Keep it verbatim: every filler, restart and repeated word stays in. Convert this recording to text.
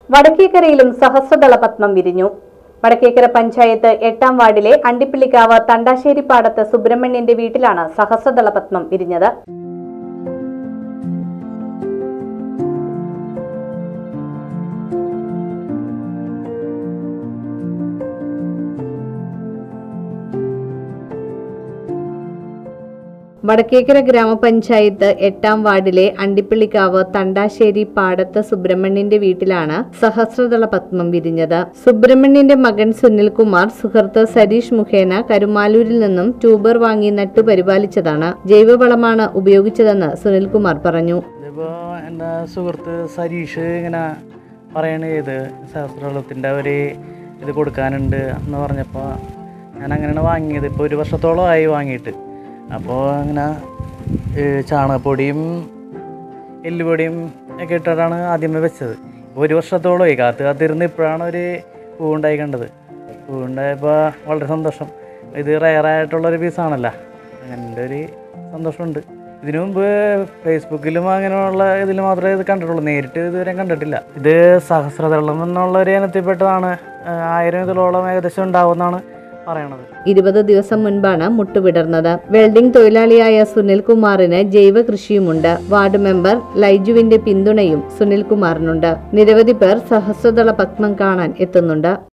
വടക്കേക്കരയിലും സഹസ്രദള പത്മം വിരിഞ്ഞു. വടക്കേക്കര പഞ്ചായത്ത് എട്ടാം വാർഡിലെ അണ്ടിപ്പിള്ളിക്കാവ് തണ്ടാശ്ശേരിപ്പാടത്ത് സുബ്രഹ്മണ്യന്റെ വീട്ടിലാണ് സഹസ്രദള പത്മം വിരിഞ്ഞത്. വടക്കേക്കര ഗ്രാമപഞ്ചായത്ത് എട്ടാം വാർഡിലെ അണ്ടിപ്പിള്ളിക്കാവ് തണ്ടാശ്ശേരി പാടത്ത് സുബ്രഹ്മണ്യന്റെ വീട്ടിലാണ് സഹസ്രദള പത്മം വിരിഞ്ഞത്. സുബ്രഹ്മണ്യന്റെ മകൻ സുനിൽകുമാർ സുഹൃത്ത് സരീഷ് മുഖേന കരുമാലൂരിൽ നിന്നും ട്യൂബർ വാങ്ങി നട്ടു പരിപാലിച്ചതാണ്. ജൈവവളമാണ് ഉപയോഗിച്ചതെന്ന് സുനിൽകുമാർ പറഞ്ഞു. എന്റെ സുഹൃത്ത് സരീഷ് ഇങ്ങനെ പറയണേ ഇത് സഹസ്രദളത്തിന്റെ ഒരു ഇത് കൊടുക്കാനുണ്ട് എന്ന് പറഞ്ഞപ്പോൾ ഞാൻ അങ്ങനെയാണ് വാങ്ങിയത്. ഇപ്പോൾ ഒരു വർഷത്തോളമായി വാങ്ങിയിട്ട്. അപ്പോൾ അങ്ങനെ ചാണകപ്പൊടിയും എല്ലുപൊടിയും ഒക്കെ ഇട്ടിട്ടാണ് ആദ്യമേ വെച്ചത്. ഒരു വർഷത്തോളമായി കാത്ത് കാത്തിരുന്ന് ഇപ്പോഴാണ് ഒരു പൂവുണ്ടായി കണ്ടത്. പൂവുണ്ടായപ്പോൾ വളരെ സന്തോഷം. ഇത് റയറായിട്ടുള്ളൊരു പീസാണല്ലോ, അങ്ങനത്തെ ഒരു സന്തോഷമുണ്ട്. ഇതിനു മുമ്പ് ഫേസ്ബുക്കിലും അങ്ങനെയുള്ള ഇതിൽ മാത്രമേ ഇത് കണ്ടിട്ടുള്ളൂ, നേരിട്ട് ഇതുവരെ കണ്ടിട്ടില്ല. ഇത് സഹസ്രദളം എന്നുള്ളൊരു ഇനത്തിൽപ്പെട്ടതാണ്. ആയിരം ഇതിലോളം ഏകദേശം ഉണ്ടാവുമെന്നാണ് പറയണത്. ഇരുപത് ദിവസം മുൻപാണ് മുട്ടുവിടർന്നത്. വെൽഡിംഗ് തൊഴിലാളിയായ സുനിൽകുമാറിന് ജൈവ കൃഷിയുമുണ്ട്. വാർഡ് മെമ്പർ ലൈജുവിന്റെ പിന്തുണയും സുനിൽകുമാറിനുണ്ട്. നിരവധി പേർ സഹസ്രദള പത്മം കാണാൻ എത്തുന്നുണ്ട്.